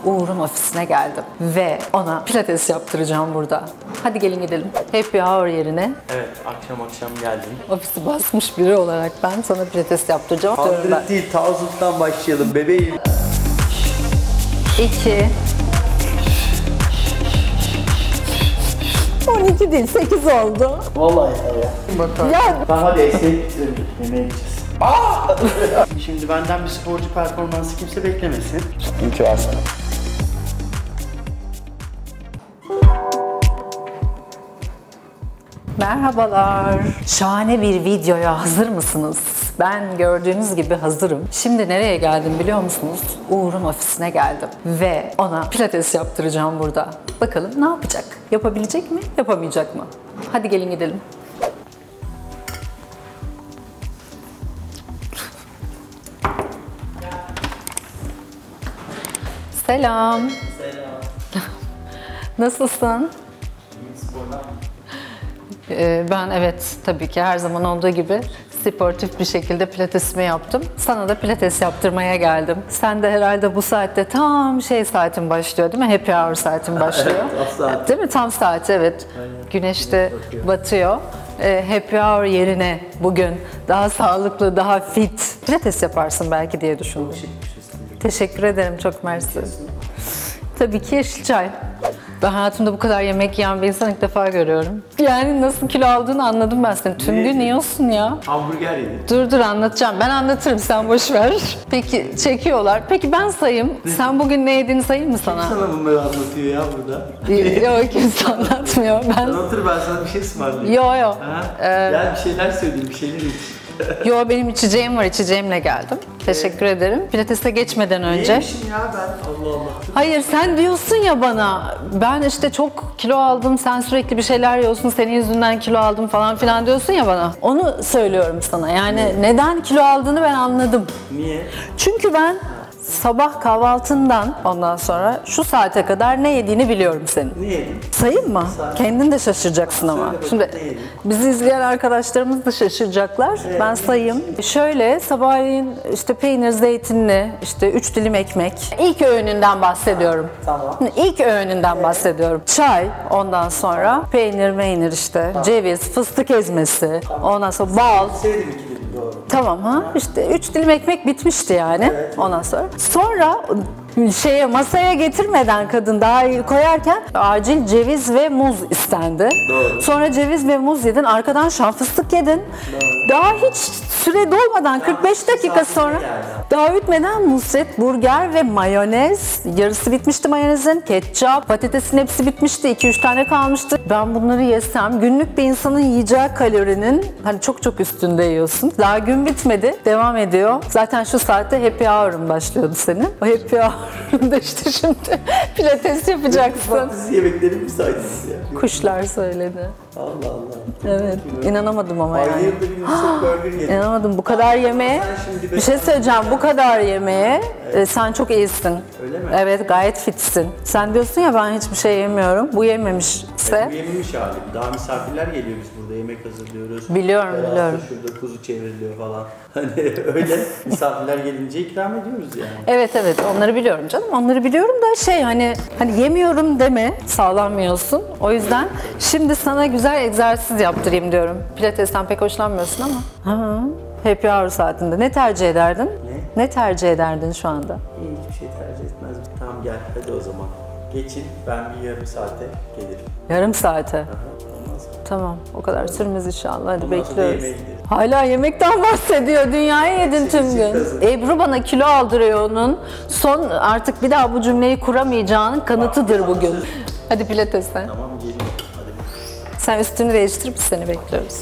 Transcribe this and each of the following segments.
Uğur'un ofisine geldim ve ona pilates yaptıracağım burada. Hadi gelin gidelim. Happy hour yerine. Evet, akşam geldim. Ofisi basmış biri olarak ben sana pilates yaptıracağım. 100 değil, 1000'dan başlayalım bebeğim. 2 12 değil, 8 oldu. Vallahi ya. Ya Tamam hadi esnek yemeğe gideceğiz. Şimdi benden bir sporcu performansı kimse beklemesin. İyi ki varsın. merhabalar. Şahane bir videoya hazır mısınız? Ben gördüğünüz gibi hazırım. Şimdi nereye geldim biliyor musunuz? Uğur'un ofisine geldim ve ona pilates yaptıracağım burada. Bakalım ne yapacak? Yapabilecek mi? Yapamayacak mı? Hadi gelin gidelim. Selam. Selam. Nasılsın? Ben evet tabii ki her zaman olduğu gibi sportif bir şekilde pilatesimi yaptım. Sana da pilates yaptırmaya geldim. Sen de herhalde bu saatte tam saatin başlıyor değil mi? Happy hour saatin başlıyor. Evet, tam saat. Değil mi? Tam saati evet. Aynen. Güneş de batıyor. Happy hour yerine bugün daha sağlıklı, daha fit pilates yaparsın belki diye düşündüm. Teşekkür ederim, çok mersi. Tabii ki yeşil çay. Ben hayatımda bu kadar yemek yiyen bir insan ilk defa görüyorum. Yani nasıl kilo aldığını anladım ben senin. Tüm gün yiyorsun ya. Hamburger yedim. Dur anlatacağım. Ben anlatırım, sen boş ver. Peki çekiyorlar. Peki ben sayayım. Sen bugün ne yediğini sayayım mı sana? Sana bunları anlatıyor ya burada. Yok kimse anlatmıyor. Sen otur, ben sana bir şey ısmarlayayım. Yo. Gel bir şeyler söyleyeyim, bir şeyler iç. Yo benim içeceğim var, içeceğimle geldim. Teşekkür ederim. Pilates'e geçmeden önce. Neymişim ya ben? Allah Allah. Hayır sen diyorsun ya bana, ben işte çok kilo aldım, sen sürekli bir şeyler yiyorsun, senin yüzünden kilo aldım falan filan diyorsun ya bana. Onu söylüyorum sana. Yani neden kilo aldığını ben anladım. Niye? Çünkü ben sabah kahvaltından ondan sonra şu saate kadar ne yediğini biliyorum senin. Ne yedin? Sayayım mı? Kendin de şaşıracaksın ama. Söyle Şimdi bakalım, ne yedin? bizi izleyen arkadaşlarımız da şaşıracaklar. Ben sayayım. Şöyle sabahleyin işte peynir, zeytinli, işte 3 dilim ekmek. İlk öğününden bahsediyorum. Tamam. İlk öğününden bahsediyorum. Çay, ondan sonra peynir işte, ceviz, fıstık ezmesi, ondan sonra bal. Sevdim 2 dilim, doğru. Tamam ha işte 3 dilim ekmek bitmişti yani ondan sonra. Sonra masaya getirmeden kadın daha iyi koyarken acil ceviz ve muz istendi. Doğru. Sonra ceviz ve muz yedin, arkadan şan fıstık yedin. Doğru. Daha hiç süre dolmadan 45 dakika sonra daha bitmeden Nusret burger ve mayonez, yarısı bitmişti mayonezin, ketçap, patatesin hepsi bitmişti, 2-3 tane kalmıştı. Ben bunları yesem günlük bir insanın yiyeceği kalorinin hani çok üstünde yiyorsun. Daha gün bitmedi, devam ediyor. Zaten şu saatte happy hour'un başlıyordu senin. O happy hour'unda işte şimdi pilates yapacaksın. Fantezi yemeklerin müsaadesi ya. Kuşlar söyledi. Allah Allah. Evet, inanamadım ama yani. Ayrıca bir Nusret burger yedim. İnanamadım bu kadar yemeğe. Bir şey söyleyeceğim, bu kadar yemeğe sen çok iyisin. Öyle mi? Evet, gayet fitsin. Sen diyorsun ya ben hiçbir şey yemiyorum. Bu yememişse. Bu yememiş hali. Daha misafirler geliyor, biz burada yemek hazırlıyoruz. Biliyorum. Şurada kuzu çevriliyor falan. Hani öyle misafirler gelince ikram ediyoruz yani. Evet onları biliyorum canım. Onları biliyorum da hani yemiyorum deme, sağlanmıyorsun. O yüzden şimdi sana güzel egzersiz yaptırayım diyorum. Pilatesten pek hoşlanmıyorsun ama. Happy hour saatinde ne tercih ederdin? Ne tercih ederdin şu anda? İyi, hiçbir şey tercih etmezdim. Tamam gel hadi o zaman. Geçin, ben bir yarım saate gelirim. Yarım saate. Ondan sonra. Tamam, o kadar sürmez inşallah. Hadi Ondan sonra bekliyoruz. yemeğe gideriz. Hala yemekten bahsediyor. Dünyayı yedin tüm gün. Ebru bana kilo aldırıyor onun. Son artık bir daha bu cümleyi kuramayacağının kanıtıdır bugün. Hadi pilatesten. Tamam geliyorum. Hadi. Sen üstünü değiştirip biz seni bekliyoruz.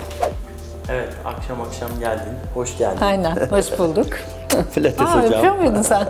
Evet, akşam geldin. Hoş geldin. Aynen, hoş bulduk. Pilates Yapıyor muydun sen?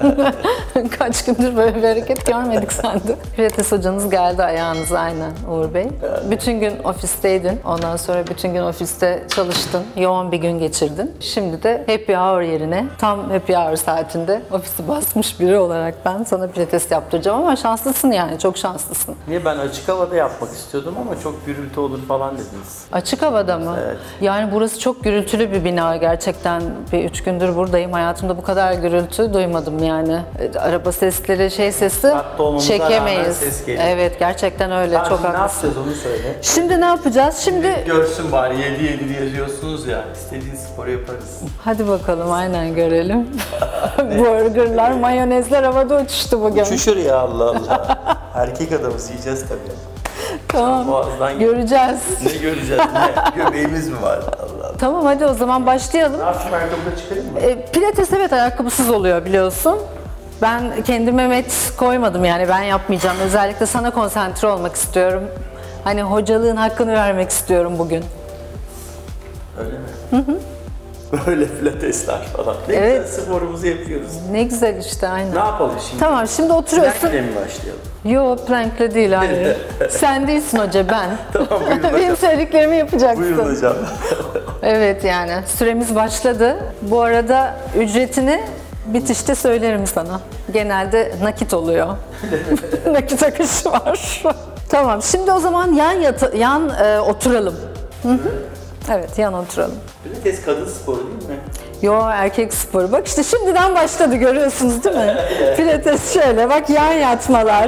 Kaç gündür böyle bir hareket görmedik sende. Pilates hocanız geldi ayağınıza, aynen Uğur Bey. Bütün gün ofisteydin. Ondan sonra bütün gün ofiste çalıştın. Yoğun bir gün geçirdin. Şimdi de happy hour yerine tam happy hour saatinde ofisi basmış biri olarak ben sana pilates yaptıracağım ama şanslısın yani, çok şanslısın. Niye, ben açık havada yapmak istiyordum ama çok gürültü olur falan dediniz. Açık havada mı? Evet. Yani burası çok gürültülü bir bina gerçekten. Bir 3 gündür buradayım. Hayatımda hayatımda bu kadar gürültü duymadım yani. Araba sesleri, sesi Hatta olmamıza rağmen çekemeyiz. ses geliyor. Evet, gerçekten öyle. Tamam, çok şimdi ne haklısın. yapacağız onu söyle. Şimdi ne yapacağız? Şimdi Görsün bari 7-7 yazıyorsunuz ya. İstediğin sporu yaparız. hadi bakalım, aynen görelim. Burgerlar, mayonezler havada uçuştu bugün. Uçuşur ya Allah Allah. Erkek adamız yiyeceğiz tabii. Tamam. Boğazdan Göreceğiz. Ne göreceğiz? Ne? Göbeğimiz mi var? Allah Allah. Tamam, hadi o zaman başlayalım. Ne yapayım, ayakkabını çıkarayım mı? Pilates evet ayakkabısız oluyor biliyorsun. Ben kendime met koymadım, yani ben yapmayacağım. Özellikle sana konsantre olmak istiyorum. Hani hocalığın hakkını vermek istiyorum bugün. Öyle mi? Böyle pilatesler falan. Ne Evet. güzel sporumuzu yapıyoruz. Ne güzel işte, aynen. Ne yapalım şimdi? Tamam, şimdi oturuyorsun. Plankle mi başlayalım? Yo, plankle değil, hayır. Sen değilsin hoca, ben. Tamam, buyurun hocam. Benim söylediklerimi yapacaksın. Buyurun hocam. Evet, yani süremiz başladı. Bu arada ücretini bitişte söylerim sana. Genelde nakit oluyor. Nakit akışı var. Tamam, şimdi o zaman yan oturalım. Hı-hı. Evet, yan oturalım. Pilates kadın sporu değil mi? Yo, erkek sporu. Bak işte şimdiden başladı, görüyorsunuz değil mi? Pilates şöyle, bak yan yatmalar.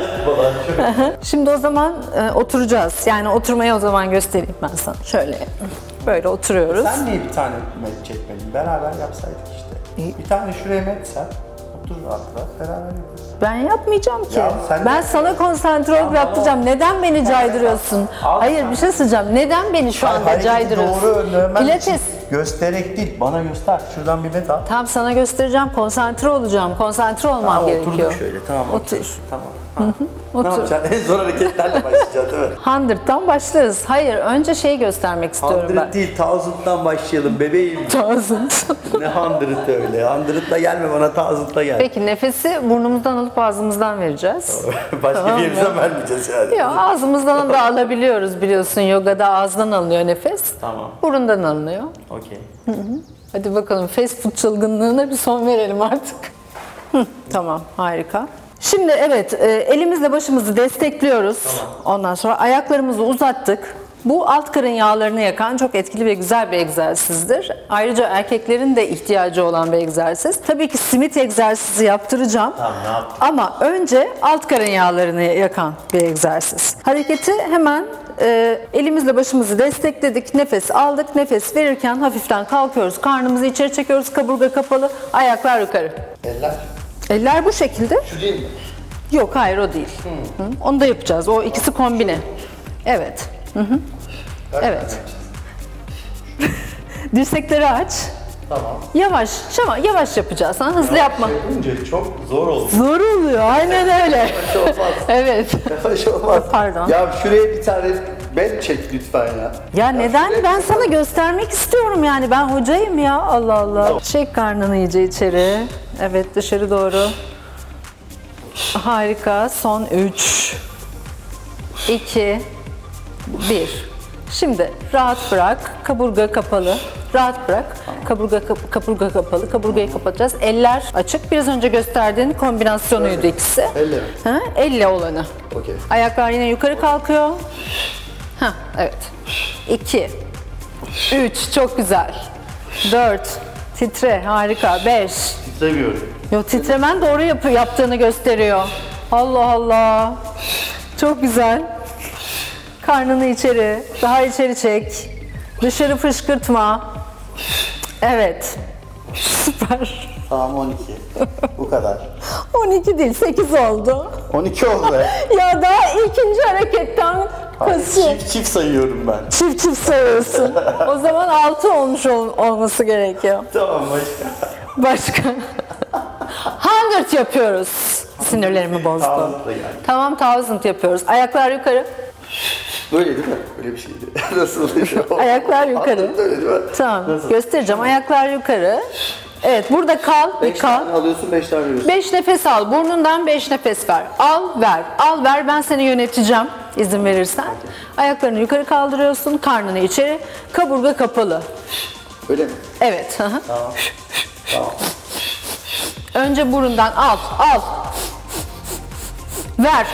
Şimdi o zaman oturacağız. Yani oturmayı o zaman göstereyim ben sana. Şöyle, böyle oturuyoruz. Sen niye bir tane met çekmedin? Beraber yapsaydık işte. Bir tane şuraya met sen. Otur rahat rahat, beraber yaparız. Ben yapmayacağım ki. Ya sen Ben de- sana konsantre olup yaptıracağım. Neden beni caydırıyorsun? Al Hayır, sen. bir şey söyleyeceğim. Neden beni şu anda Hareketi caydırıyorsun? doğru önlemen Pilates. için göstererek değil, bana göster. Şuradan bir met al. Tam sana göstereceğim. Konsantre olacağım. Konsantre olmam Tamam, gerekiyor. oturduk şöyle, tamam. Otur. okey. Tamam. Ha. Ne Otur. yapacaksın? En zor hareketlerle başlayacağız değil mi? 100'dan başlarız. Hayır, önce şeyi göstermek istiyorum ben. 100 değil, 1000'dan başlayalım bebeğim. 1000. Ne 100 öyle? 100'la gelme bana, 1000'la gel. Peki nefesi burnumuzdan alıp ağzımızdan vereceğiz. Başka Tamam bir mı? yerimizden vermeyeceğiz yani. Yok, ağzımızdan da alabiliyoruz biliyorsun. Yogada ağızdan alınıyor nefes. Tamam. Burundan alınıyor. Okey. Hadi bakalım, fast food çılgınlığına bir son verelim artık. Tamam, harika. Şimdi evet, elimizle başımızı destekliyoruz. Ondan sonra ayaklarımızı uzattık. Bu alt karın yağlarını yakan çok etkili ve güzel bir egzersizdir. Ayrıca erkeklerin de ihtiyacı olan bir egzersiz. Tabii ki simit egzersizi yaptıracağım. Tamam, ne yaptın? Ama önce alt karın yağlarını yakan bir egzersiz. Hareketi hemen elimizle başımızı destekledik, nefes aldık. Nefes verirken hafiften kalkıyoruz, karnımızı içeri çekiyoruz, kaburga kapalı, ayaklar yukarı. Eller. Eller bu şekilde. Şu değil mi? Yok, hayır, o değil. Hı, onu da yapacağız. O ikisi kombine. Evet. Evet. Dirsekleri aç. Tamam. Yavaş, yavaş yapacağız. Ha? Hızlı yapma. Yapınca çok zor oldu. Zor oluyor. Aynen öyle. Yavaş olmaz. Evet. Yavaş olmaz. Pardon. Ya şuraya bir tane ben çek lütfen ya. Ya neden? Ben sana göstermek istiyorum yani. Ben hocayım ya. Allah Allah. Tamam. Çek karnını iyice içeri. Evet, dışarı doğru. Harika. Son 3, 2, 1. Şimdi rahat bırak. Kaburga kapalı. Rahat bırak. Kaburga kapalı. Kaburgayı kapatacağız. Eller açık. Biraz önce gösterdiğin kombinasyonuydu ikisi. Elle mi? Ha, elle olanı. Okey. Ayaklar yine yukarı kalkıyor. Ha, evet. 2, 3, çok güzel. 4, titre, harika. 5. Titremiyorum. Yo, titremen doğru yaptığını gösteriyor. Allah Allah. Çok güzel. Karnını içeri, daha içeri çek. Dışarı fışkırtma. Evet. Süper. Tamam, 12. Bu kadar. 12 değil, 8 oldu. 12 oldu be. Ya daha ikinci hareketten kasıyor. Çift sayıyorum ben. Çift sayıyorsun. O zaman 6 olmuş olması gerekiyor. Tamam, Başka. 100 yapıyoruz. Sinirlerimi bozdu. Sağlıklı yani. Tamam, 1000 yapıyoruz. Ayaklar yukarı. Böyle değil mi? Böyle bir şeydi. Nasıl oluyor? Ayaklar yukarı. Anladın, öyle değil mi? Tamam, Nasıl? göstereceğim. Ayaklar yukarı. Evet, burada kal. 5 tane alıyorsun, 5 tane veriyorsun. 5 nefes al. Burnundan 5 nefes ver. Al, ver. Al, ver. Ben seni yöneteceğim izin verirsen. Ayaklarını yukarı kaldırıyorsun. Karnını içeri. Kaburga kapalı. Öyle mi? Evet. Tamam. Tamam. Önce burundan al. Al. Ver.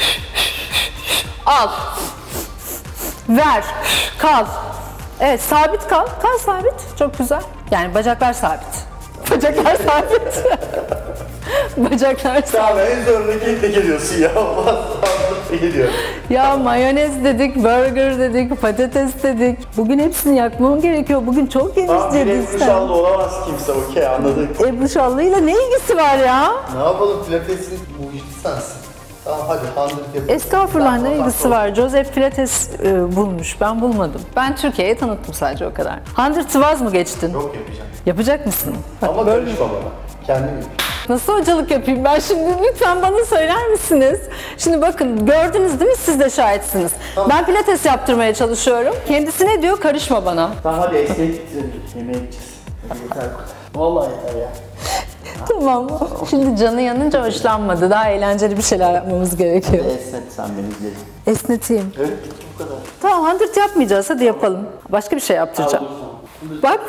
Al. Ver. Kal. Evet, sabit kal. Kal sabit. Çok güzel. Yani bacaklar sabit. Bacaklar sabit. Bacaklar sabit. Tamam en zorundaki tek ediyorsun ya. Allah gidiyor. Ya mayonez dedik, burger dedik, patates dedik. Bugün hepsini yakmam gerekiyor. Bugün çok Tamam bir yemişcedik Ebru sen. Şallı olamaz kimse, okey anladık. Ebru Şallı'yla ne ilgisi var ya? Ne yapalım, pilatesin mucidi sensin. Tamam hadi handırık yapalım. Estağfurullah, ne ilgisi var? Joseph Pilates bulmuş, ben bulmadım. Ben Türkiye'ye tanıttım sadece, o kadar. 100 vaz mı geçtin? Yok yapacağım. Yapacak mısın? Bak, Ama böyle- karışma bana. Kendim yapayım. Nasıl hocalık yapayım ben şimdi, lütfen bana söyler misiniz? Şimdi bakın, gördünüz değil mi, siz de şahitsiniz. Tamam. Ben pilates yaptırmaya çalışıyorum. Kendisi ne diyor? Karışma bana. Tamam hadi esneyip yemeğe gideceğiz. Hadi yeter. Vallahi yeter ya. Tamam. Şimdi canı yanınca hoşlanmadı. Daha eğlenceli bir şeyler yapmamız gerekiyor. Esnet sen beni izledin. Esneteyim. Evet bitti bu kadar. Tamam, 100 yapmayacağız. Hadi yapalım. Başka bir şey yaptıracağım. Bak,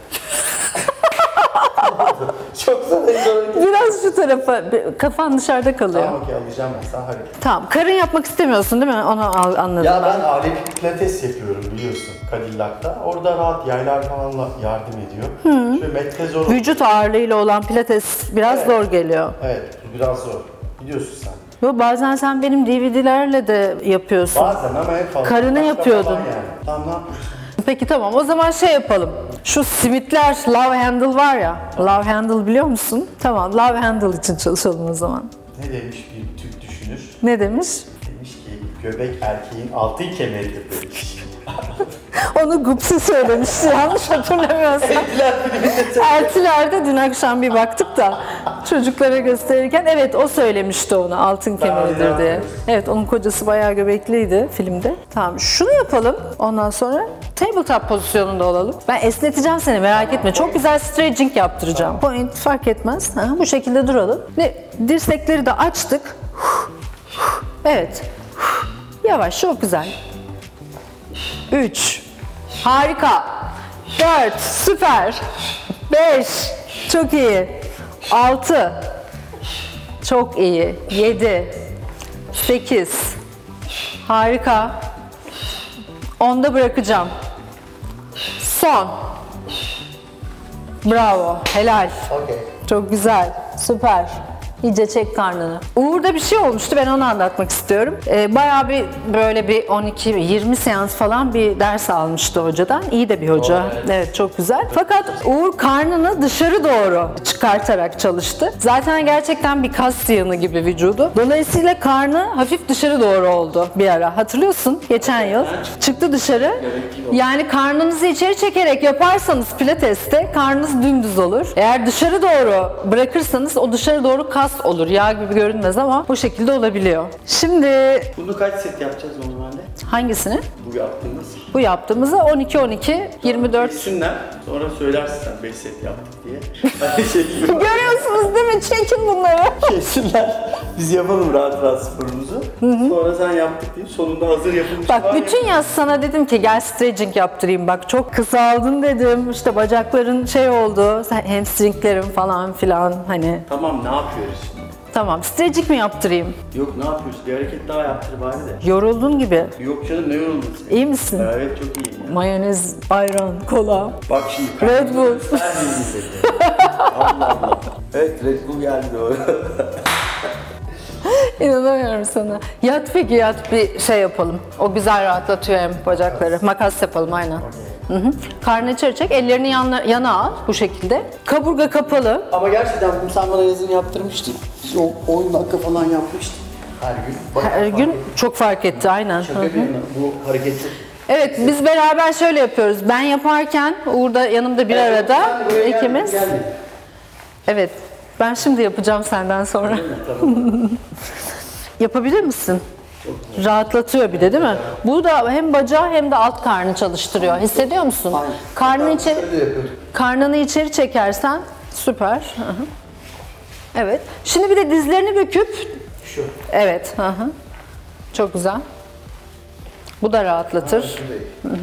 Çok zor. biraz şu tarafa. Kafan dışarıda kalıyor. Tamam okey alacağım ben, sen hadi. Tamam. Karın yapmak istemiyorsun değil mi? Onu anladım Ya ben. ben alevi pilates yapıyorum biliyorsun Cadillac'ta. Orada rahat yaylar falanla yardım ediyor. Şöyle metre zor. Vücut ağırlığıyla olan pilates biraz zor geliyor. Evet biraz zor. Biliyorsun sen. Yo, bazen sen benim DVD'lerle de yapıyorsun. Bazen ama en fazla. Karını başka yapıyordun. falan Yani. Tamam ne yapıyorsun? Peki tamam, o zaman şey yapalım. Şu simitler, love handle var ya. Love handle biliyor musun? Tamam, love handle için çalışalım o zaman. Ne demiş bir Türk düşünür? Ne demiş? Demiş ki göbek erkeğin altın kemeridir demiş. Onu Gupse söylemiş, yanlış hatırlamıyorsam. Eltiler'de dün akşam bir baktık da çocuklara gösterirken, evet o söylemişti onu, altın kemeridir diye. Evet, onun kocası bayağı göbekliydi filmde. Tamam, şunu yapalım, ondan sonra tabletop pozisyonunda olalım. Ben esneteceğim seni, merak etme. Çok güzel stretching yaptıracağım. Point fark etmez. Ha, bu şekilde duralım. Dirsekleri de açtık. Evet. Yavaş, çok güzel. 3. Harika. 4. Süper. 5. Çok iyi. 6. Çok iyi. 7. 8. Harika. 10'da bırakacağım. Son. Bravo. Helal. Okey. Çok güzel. Süper. İyice çek karnını. Uğur'da bir şey olmuştu, ben onu anlatmak istiyorum. Bayağı bir böyle bir 12-20 seans falan bir ders almıştı hocadan. İyi de bir hoca. Evet, çok güzel. Fakat Uğur karnını dışarı doğru çıkartarak çalıştı. Zaten gerçekten bir kas yığını gibi vücudu. Dolayısıyla karnı hafif dışarı doğru oldu bir ara. Hatırlıyorsun? Geçen yıl. Çıktı dışarı. Yani karnınızı içeri çekerek yaparsanız pilateste karnınız dümdüz olur. Eğer dışarı doğru bırakırsanız o dışarı doğru kas olur. Yağ gibi görünmez ama bu şekilde olabiliyor. Şimdi Bunu kaç set yapacağız normalde? hangisini? Bu yaptığımız. Bu yaptığımızı 12-12, 24. Geçsinler. Sonra söylersin sen 5 set yaptık diye. Hani şey gibi. Görüyorsunuz değil mi? Çekin bunları. Geçsinler. Biz yapalım rahat rahat sporumuzu. Sonra sen yaptık deyip sonunda hazır yapılmış Bak var ya. bütün yaz sana dedim ki gel stretching yaptırayım. Bak çok kısaldın dedim. İşte bacakların şey oldu. Hamstringlerin falan filan hani. Tamam ne yapıyoruz şimdi? Tamam, stretching mi yaptırayım? Yok ne yapıyoruz? Bir hareket daha yaptır bari de. Yoruldun gibi. Yok canım ne yoruldun sen? İyi misin? Evet çok iyiyim ya. Mayonez, ayran, kola. Bak şimdi. Red Bull. Sen bildiğin seni. Allah Allah. Evet Red Bull geldi doğru. İnanamıyorum sana. Yat peki, yat bir şey yapalım. O güzel rahatlatıyor hem bacakları. Makas yapalım aynen. Hı hı. Karnını içeri çek, ellerini yana al bu şekilde. Kaburga kapalı. Ama gerçekten bunu sen bana yazın yaptırmıştın. O 10 dakika falan yapmıştın. Her gün. Bak, Her gün çok fark etti aynen. Şaka Hı hı. bir yana bu hareketi. Evet, biz beraber şöyle yapıyoruz. Ben yaparken Uğur da yanımda bir arada Sen de buraya ikimiz. geldin. Evet. Ben şimdi yapacağım senden sonra. Tamam. Yapabilir misin? Rahatlatıyor bir de değil mi? Bu da hem bacağı hem de alt karnı çalıştırıyor. Hissediyor musun? Aynen. Karnını içeri, Şöyle yapıyorum. karnını içeri çekersen süper. Hı hı. Evet. Şimdi bir de dizlerini büküp Şu. evet. Hı hı. Çok güzel. Bu da rahatlatır. Şuradayım.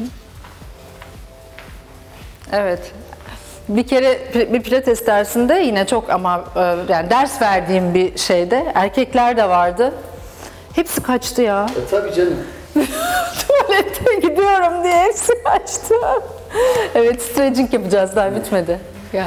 Evet. Bir kere bir pilates dersinde yine çok ama yani ders verdiğim bir şeyde erkekler de vardı. Hepsi kaçtı ya. Tabii canım. Tuvalete gidiyorum diye hepsi kaçtı. Evet, stretching yapacağız, daha bitmedi. Gel.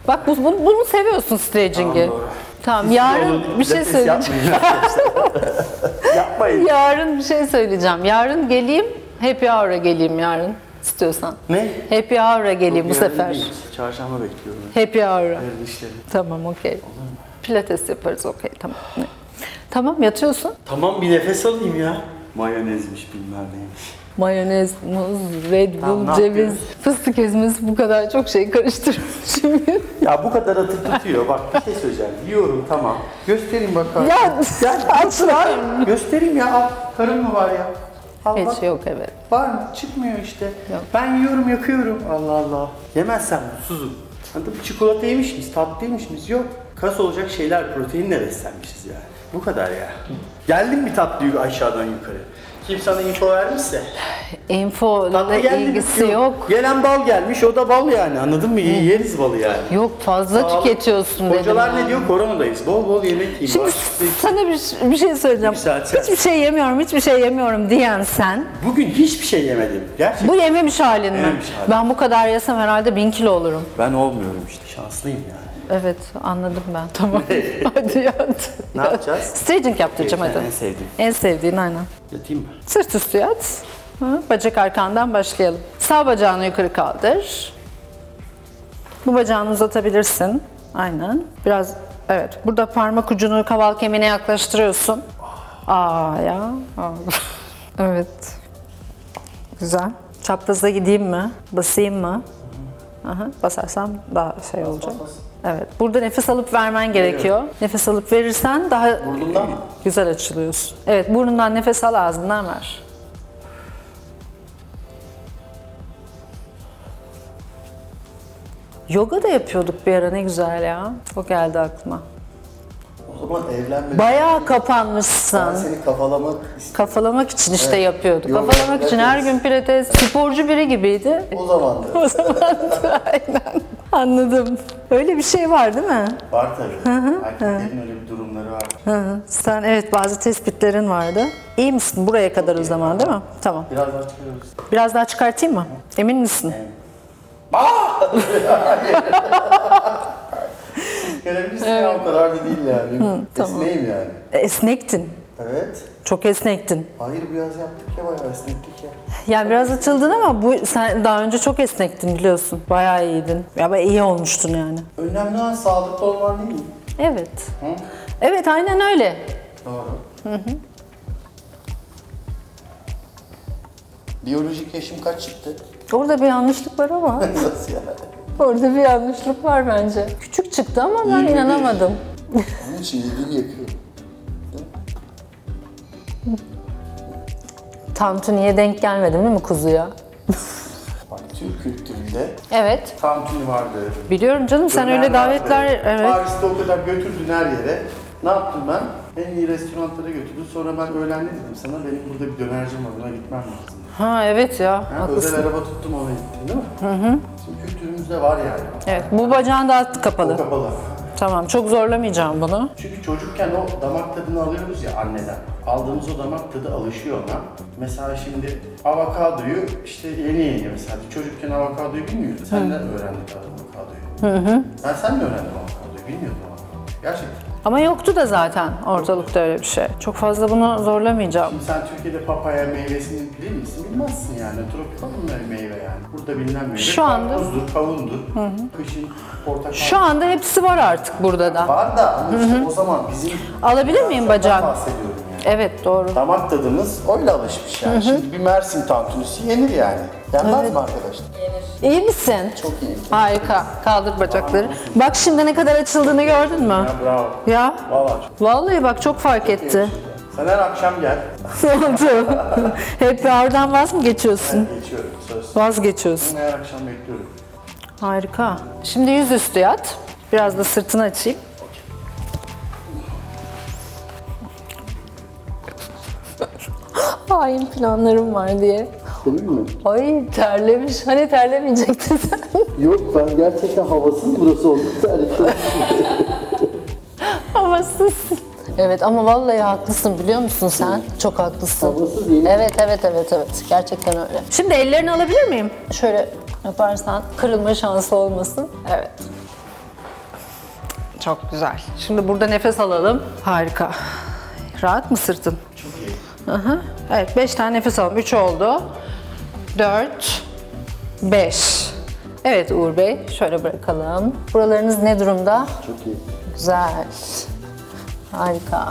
Bak bunu seviyorsun stretching'i. Tamam, yarın bir şey söyleyeceğim. Yapmayın. Yarın bir şey söyleyeceğim. Yarın geleyim, happy hour'a geleyim yarın istiyorsan. Ne? Happy hour'a geleyim bu sefer. Değil. Çarşamba bekliyorum. Happy hour'a. Hayırlı işlerim. Tamam, okey. Pilates yaparız, okey, tamam. Ne? Tamam, yatıyorsun. Tamam, bir nefes alayım ya. Mayonezmiş, bilmem neymiş. Mayonez, muz, Red Bull, Tamam, ne ceviz, yapıyoruz? fıstık ezmesi, bu kadar çok şey karıştırmışım. Ya bu kadar atıp tutuyor. Bak bir şey söyleyeceğim. Yiyorum, tamam. Göstereyim bakalım. Ya aç lan. Göstereyim ya. Al. Karın mı var ya? Al bak. Hiç yok, evet. Var mı? Çıkmıyor işte. Yok. Ben yiyorum, yakıyorum. Allah Allah. Yemezsem mutsuzum. Anladın mı? Çikolata yemiş miyiz? Tatlı yemiş miyiz? Yok. Kas olacak şeyler, proteinle beslenmişiz yani. Bu kadar ya. Geldim bir tatlı aşağıdan yukarı. Kim sana info vermişse. Info Tatlı ile geldi mi? ilgisi yok. Gelen bal gelmiş, o da bal yani. Anladın mı? Yeriz balı yani. Yok, fazla Sağlık. tüketiyorsun dedim. Hocalar ya. ne diyor? Koronadayız. Bol bol yemek yiyin. Şimdi Var. sana bir şey söyleyeceğim. Yükseltsen. Hiçbir şey yemiyorum diyen sen, Bugün hiçbir şey yemedim. Gerçekten. bu yememiş halin mi? Yememiş halim. Ben bu kadar yesem herhalde 1000 kilo olurum. Ben olmuyorum işte. Şanslıyım yani. Evet, anladım ben. Tamam. Hadi yat. Ne yapacağız? Stretching yaptıracağım Sen hadi. en sevdiğin. En sevdiğin, aynen. Yatayım mı? Sırt üstü yat. Hı, bacak arkandan başlayalım. Sağ bacağını yukarı kaldır. Bu bacağını uzatabilirsin. Aynen. Biraz, evet. Burada parmak ucunu kaval kemiğine yaklaştırıyorsun. Ya. Aa. Evet. Güzel. Çapraza gideyim mi? Basayım mı? Aha, basarsam daha şey olacak. Evet. Burada nefes alıp vermen gerekiyor. Nefes alıp verirsen daha Burnumdan mı? güzel açılıyorsun. Evet, burnundan nefes al, ağzından ver. Yoga da yapıyorduk bir ara, ne güzel ya. O geldi aklıma. O zaman evlenmedim. Bayağı Ben kapanmışsın. seni kafalamak istiyorum. Kafalamak için işte Evet. yapıyorduk. Yoga, Kafalamak için her gün pilates, sporcu biri gibiydi. O zaman da. O zaman da aynen. Anladım. Öyle bir şey var değil mi? Var tabii. Erkeklerin öyle bir durumları var. Hı. Sen, evet, bazı tespitlerin vardı. İyi misin buraya kadar o zaman, değil mi? Tamam. Biraz daha çıkıyoruz. Biraz daha çıkartayım mı? Emin misin? Görebilirsin ya, o kadar da değil yani. tamam. Esneyim yani. Esnektin. Evet. Çok esnektin. Hayır, biraz yaptık ya, bayağı esnektik ya. Yani biraz açıldın ama sen daha önce çok esnektin biliyorsun. Bayağı iyiydin. Ya bayağı iyi olmuştun yani. Önemli olan sağlıklı olman değil mi? Evet. Hı? Evet, aynen öyle. Doğru. Biyolojik yaşım kaç çıktı? Orada bir yanlışlık var ama. Nasıl yani? Orada bir yanlışlık var bence. Küçük çıktı ama ben 21. inanamadım. Onun için yediğini yakıyorum. Tantuniye denk gelmedim değil mi kuzuya? Bak, Türk kültüründe Evet. tantuni vardı. Biliyorum canım, sen Döner öyle davetler... vardı. Evet. Paris'te o kadar götürdün her yere. Ne yaptım ben? En iyi restoranlara götürdüm. Sonra ben öğlen ne dedim sana? Benim burada bir dönercim var, ona gitmem lazım. Ha, evet ya. Ha, Haklısın. özel araba tuttum, ona gittim değil mi? Bizim kültürümüzde var yani. Evet, bu bacağın da kapalı. O kapalı. Tamam, çok zorlamayacağım bunu. Çünkü çocukken o damak tadını alıyoruz ya anneden. Aldığımız o damak tadı alışıyor ona. Mesela şimdi avokadoyu işte yeni mesela çocukken avokadoyu bilmiyordum. Senden öğrendik avokadoyu. Ben seninle öğrendim avokadoyu, bilmiyordum avokadoyu. Gerçekten. Ama yoktu da zaten ortalıkta öyle bir şey. Çok fazla bunu zorlamayacağım. Şimdi sen Türkiye'de papaya meyvesini bilir misin? Bilmezsin yani. Tropikal bir meyve yani. Burada bilinen meyve. Şu anda- Karpuzdur, kavundur. Kışın portakal. Şu anda hepsi var artık burada da. Var da ama işte o zaman bizim... Alabilir miyim bacağını? bahsediyorum yani. Evet, doğru. Damak tadımız öyle alışmış yani. Şimdi bir Mersin tantunisi yenir yani. Yenmez mi arkadaşlar? İyi misin? Çok iyi. Harika. Kaldır bacakları. Bak şimdi ne kadar açıldığını gördün mü? Ya bravo. Ya. Vallahi çok. Vallahi bak, çok fark etti. Sen her akşam gel. Ne oldu? Hep oradan vaz mı geçiyorsun? Ben geçiyorum söz. Vazgeçiyorsun. Seni her akşam bekliyorum. Harika. Şimdi yüzüstü yat. Biraz da sırtını açayım. Hain planlarım var diye. Değil mi? Ay, terlemiş. Hani terlemeyecektin sen? Yok, ben gerçekten havasız burası oldu. Havasız. Evet ama vallahi haklısın, biliyor musun sen? Çok haklısın. Havasız değil mi? Evet. Gerçekten öyle. Şimdi ellerini alabilir miyim? Şöyle yaparsan kırılma şansı olmasın. Evet. Çok güzel. Şimdi burada nefes alalım. Harika. Rahat mı sırtın? Çok iyi. Aha. Evet, 5 tane nefes alalım. 3 oldu. 4, 5. Evet Uğur Bey, şöyle bırakalım. Buralarınız ne durumda? Çok iyi. Güzel. Harika.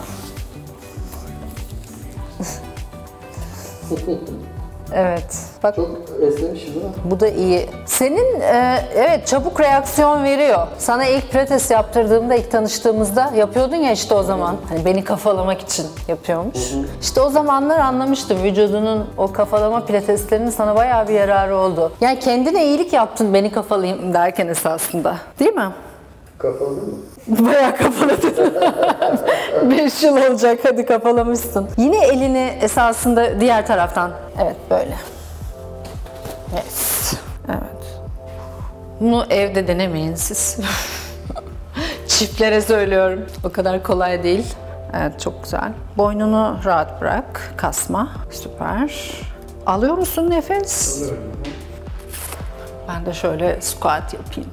Evet. Bak Çok esnemişim değil mi? bu da iyi. Senin evet çabuk reaksiyon veriyor. Sana ilk pilates yaptırdığımda, ilk tanıştığımızda yapıyordun ya işte o zaman. Hani beni kafalamak için yapıyormuş. İşte o zamanlar anlamıştım vücudunun o kafalama pilateslerinin sana bayağı bir yararı oldu. Yani kendine iyilik yaptın beni kafalayayım derken esasında. Değil mi? Kapalı mı? Bayağı kapaladın. 5 yıl olacak, hadi kafalamışsın. Yine elini esasında diğer taraftan. Evet, böyle. Yes. Evet. Bunu evde denemeyin siz. Çiftlere söylüyorum. O kadar kolay değil. Evet, çok güzel. Boynunu rahat bırak. Kasma. Süper. Alıyor musun nefes? Alıyorum. Ben de şöyle squat yapayım.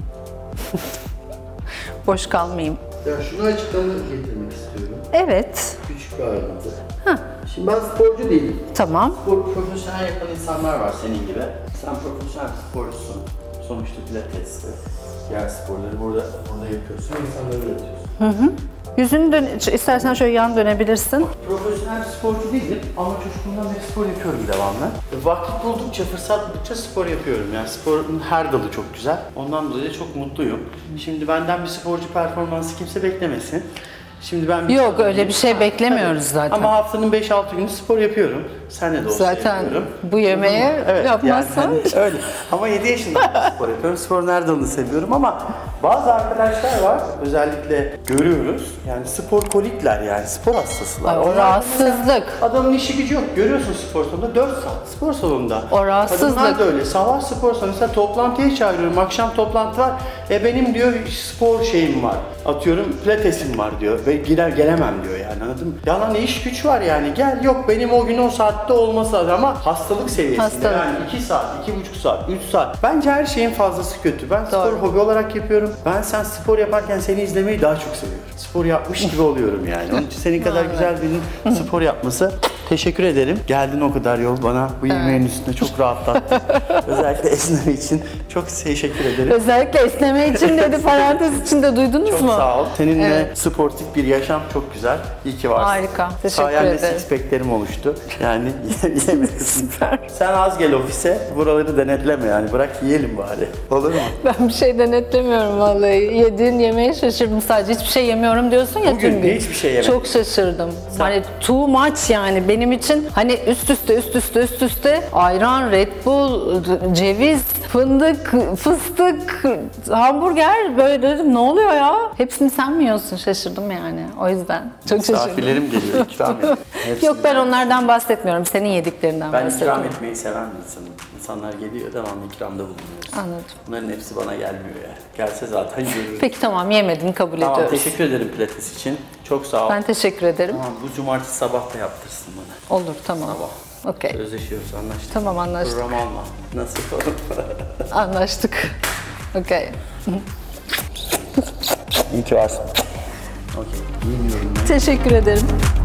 Boş kalmayayım. Ya şunu açıklama getirmek istiyorum. Evet. Küçük bir ayrıntı. Şimdi ben sporcu değilim. Tamam. Spor profesyonel yapan insanlar var senin gibi. Sen profesyonel bir sporcusun. Sonuçta pilates'te, diğer sporları burada yapıyorsun. İnsanlara öğretiyorsun. Yüzünü dön, istersen şöyle yan dönebilirsin. Profesyonel bir sporcu değilim ama çocukluğumdan beri spor yapıyorum devamlı. Vakit buldukça, fırsat buldukça spor yapıyorum. Yani sporun her dalı çok güzel. Ondan dolayı da çok mutluyum. Şimdi benden bir sporcu performansı kimse beklemesin. Şimdi ben Yok öyle bir şey beklemiyoruz zaten. Ama haftanın 5-6 günü spor yapıyorum. Senle de olsa Zaten yapıyorum. bu yemeği yapmazsan. Yani öyle. Ama 7 yaşında spor yapıyorum. Sporun her dalını seviyorum ama bazı arkadaşlar var özellikle görüyoruz. Yani spor kolikler yani spor hastasılar. Ay, o Onlar rahatsızlık. mesela Adamın işi gücü yok. Görüyorsun spor salonunda 4 saat spor salonunda. O rahatsızlık. Kadınlar da öyle. Sabah spor salonu. Mesela toplantıya çağırıyorum. Akşam toplantı var. Benim diyor spor şeyim var. Atıyorum pilatesim var diyor. Ve gelemem diyor yani anladın mı? Ya lan ne iş güç var yani. Gel yok benim o gün o saatte olması lazım ama hastalık seviyesinde. Hastalık. Yani 2 saat, 2,5 saat, 3 saat. Bence her şeyin fazlası kötü. Ben spor Doğru. hobi olarak yapıyorum. Ben sen spor yaparken seni izlemeyi daha çok seviyorum. Spor yapmış gibi oluyorum yani. Onun için senin kadar güzel birinin spor yapması. Teşekkür ederim. Geldin o kadar yol bana bu yemeğin üstünde çok rahatlattın. Özellikle esneme için çok teşekkür ederim. Özellikle esneme için dedi parantez içinde duydunuz Çok mu? sağ ol. Seninle sportif bir yaşam çok güzel. İyi ki varsın. Harika. Teşekkür Sayende ederim. six pack'lerim oluştu. Yani yemek kısmı. Sen az gel ofise. Buraları denetleme yani. Bırak yiyelim bari. Olur mu? Ben bir şey denetlemiyorum vallahi. Yediğin yemeğe şaşırdım sadece. Hiçbir şey yemiyorum diyorsun ya Bugün tüm gün. hiçbir şey yemedim. Çok şaşırdım. Hani too much yani benim için hani üst üste ayran, Red Bull, ceviz, fındık, fıstık, hamburger böyle dedim ne oluyor ya? Hepsini sen mi yiyorsun? Şaşırdım yani. O yüzden çok şaşırdım. Misafirlerim geliyor. İkram ediyorum. Yok ben onlardan bahsetmiyorum. Senin yediklerinden Ben bahsediyorum. ikram etmeyi seven bir insanım. İnsanlar geliyor, devamlı ikramda bulunuyoruz. Anladım. Bunların hepsi bana gelmiyor yani. Gelse zaten görürüm. Peki tamam yemedin kabul Tamam, ediyoruz. teşekkür ederim pilates için. Çok sağ ol. Ben teşekkür ederim. Tamam, bu cumartesi sabah da yaptırsın bana. Olur tamam. Sabah. Okey. Sözleşiyoruz, anlaştık. Tamam anlaştık. Program alma. Nasıl olur? Anlaştık. Okey. İyi ki varsın. Okey. Bilmiyorum ben. Teşekkür ederim.